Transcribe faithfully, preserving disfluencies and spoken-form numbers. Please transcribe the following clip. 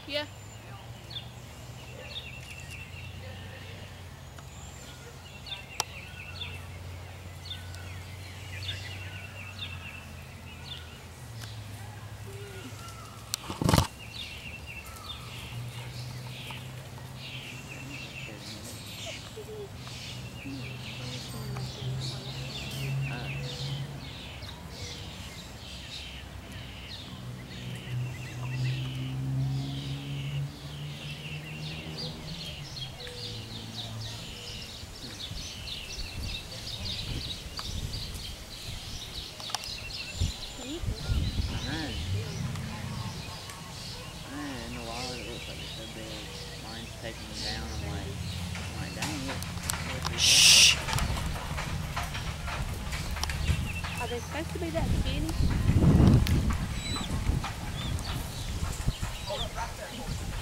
Yeah. In the wild, it looks like it's so big. Mine's taking them down. I'm like, I'm like, dang it. Shh. Are they supposed to be that skinny?